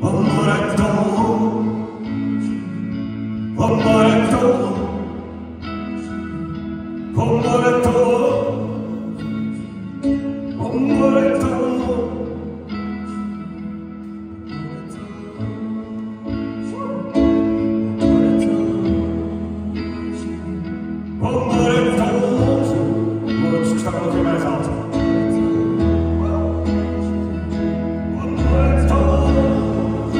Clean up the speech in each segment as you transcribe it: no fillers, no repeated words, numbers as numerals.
amor é tão longe, o amor é tão longe, o amor é tão longe, o amor é tão longe. O amor é tão longe, vou escutar para ouvir mais alto. O amor é tão longe,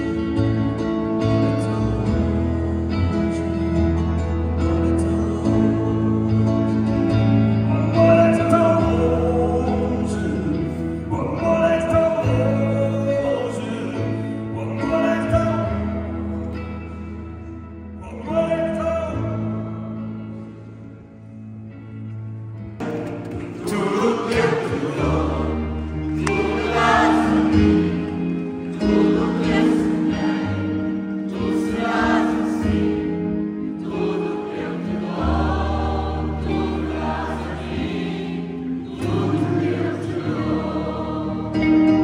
o amor é tão longe, o amor é tão longe, o amor é tão, o amor é tão. Tudo que eu te dou, tudo dás a mim, tudo que eu sonhei, tu serás assim. Tudo que eu te dou, tudo dás a mim, tudo que eu te dou.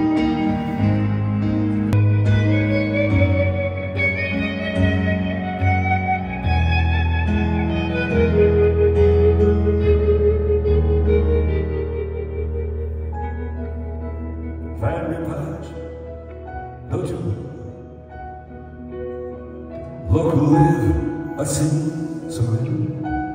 Vai-me em paz, dou-te louco livre, assim sou eu.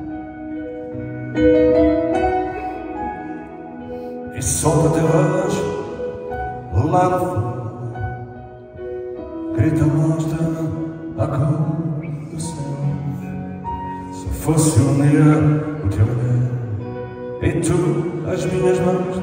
E solta teu anjo lá no fundo, grita, mostra-me a cor do céu. Se fosse um dia o teu olhar e tu as minhas mãos,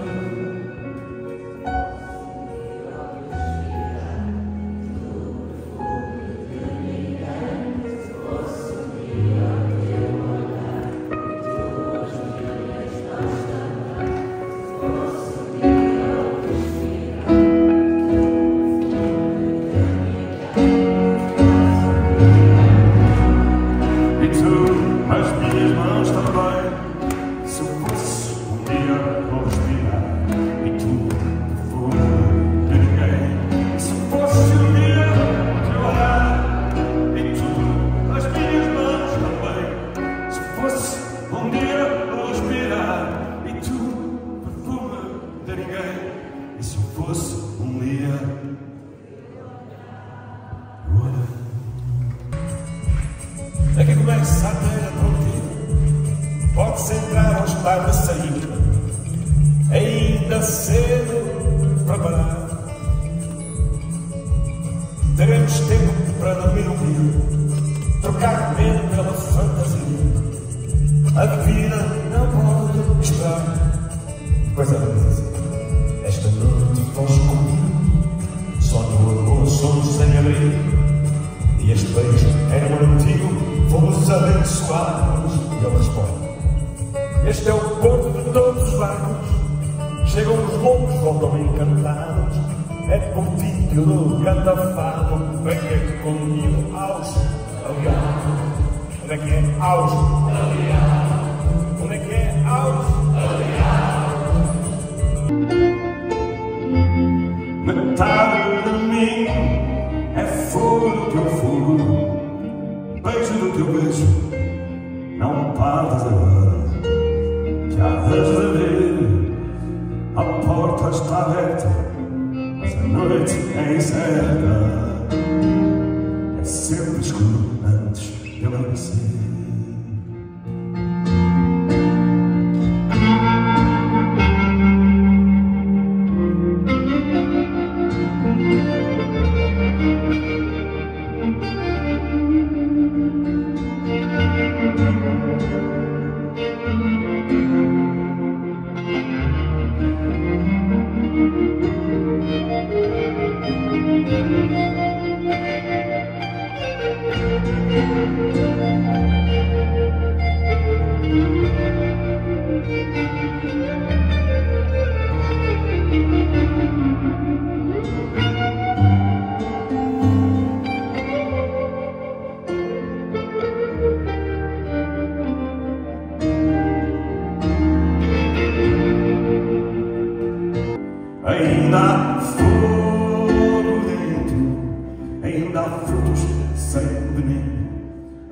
as minhas mãos também. Se fosse um dia vou respirar e tu perfume de ninguém. Se fosse um dia teu olhar e tu as minhas mãos também. Se fosse um dia vou respirar e tu perfume de ninguém. E se fosse um dia é que começa a ter a partida. Pode-se entrar ou estar de saída, ainda cedo para parar. Teremos tempo para dormir um dia, trocar medo pela fantasia. A vida não pode esperar. Pois é, esta noite tão escura, só no amor somos sem abrir. E este beijo era um antigo, fomos abençoados. E ele responde: este é o ponto de todos os barcos. Chegam os loucos, voltam encantados. É por ti que eu canta fado. Venha comigo aos aliados. Onde é que é aos aliados? Onde é que é aos aliados? Metade de mim é fogo do teu fogo, beijo do teu beijo. Não partas agora, que há de ver. A porta está aberta, mas a noite é incerta. É sempre escuro antes de eu amanhecer.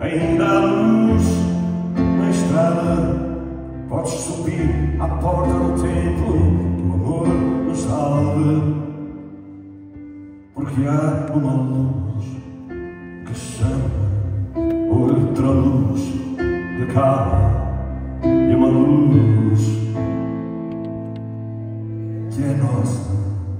Ainda há luz na estrada, podes subir à porta do templo, do amor nos salve, porque há uma luz que chama, outra luz que cala, e uma luz que é nossa.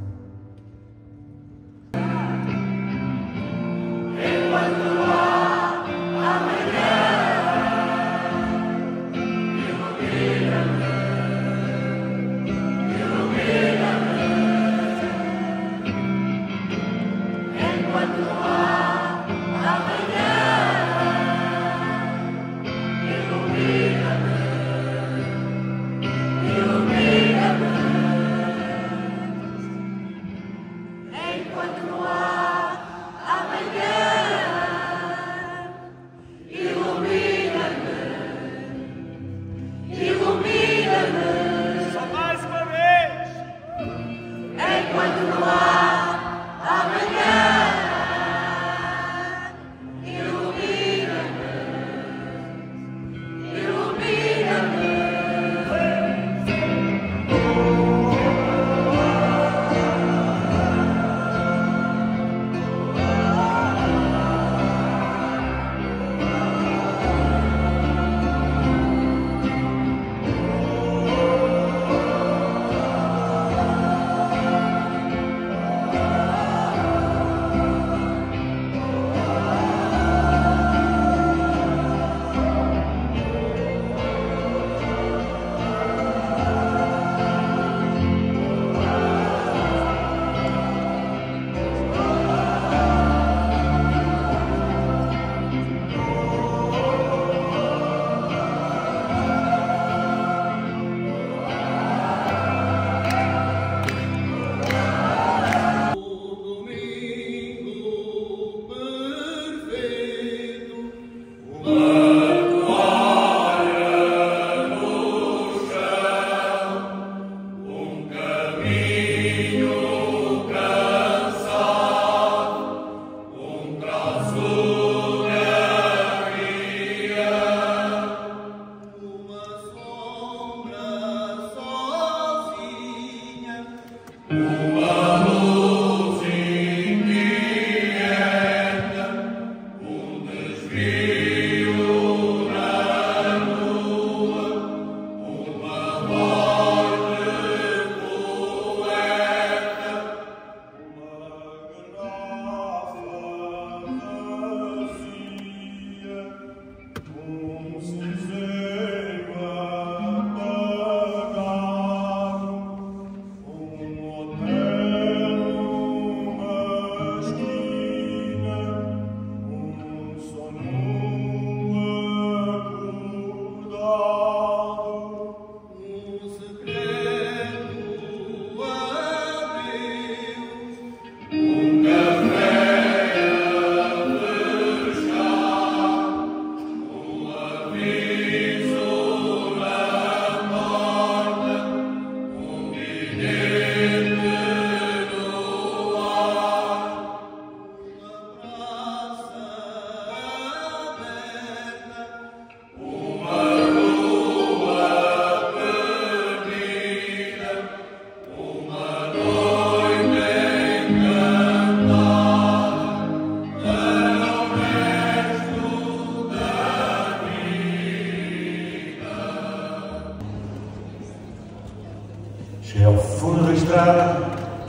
Cheguei ao fundo da estrada,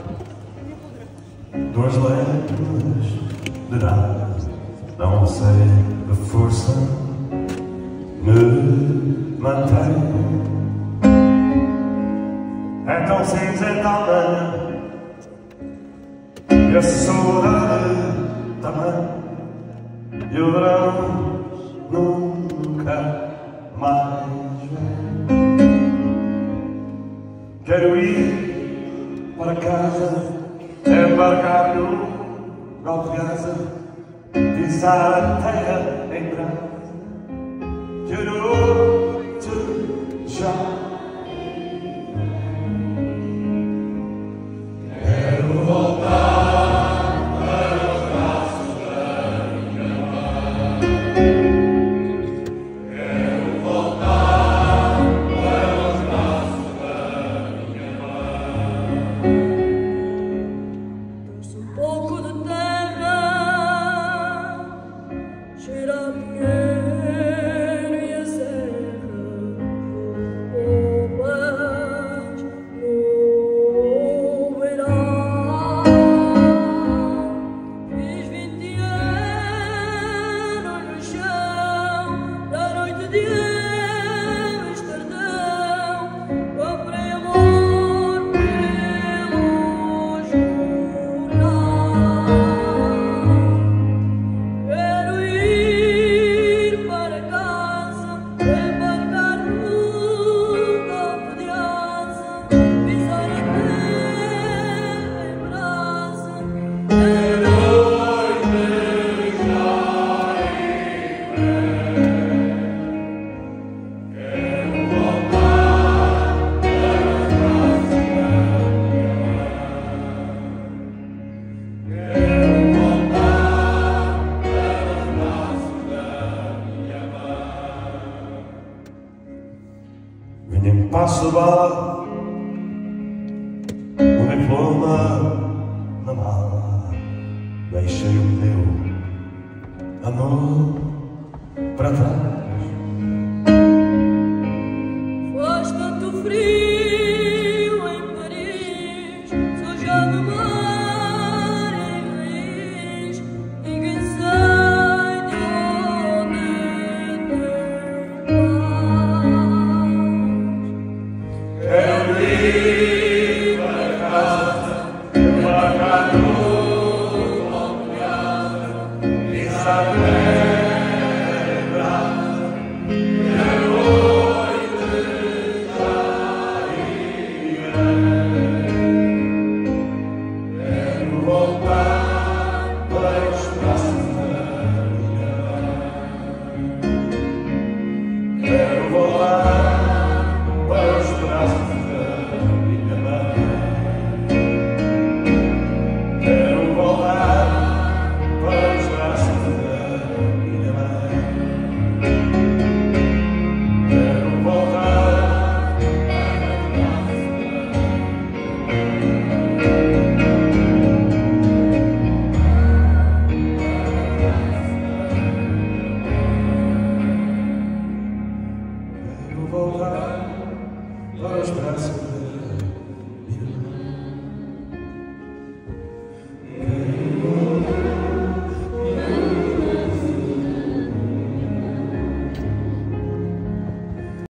duas lâmpadas de nada, não sei a força me mantém. É tão cinzenta a manhã e a saudade também, e o verão nunca mais vem. Quero ir para casa, embarcar no galviaza, pisar a terra em brasa, quero-te já. Quero voltar para os braços da minha mãe. voltou para trás. Faz tanto frio em Paris, surge a memória infeliz, ninguém sai de onde tem paz. Quero ir para casa, para casa. Voltar.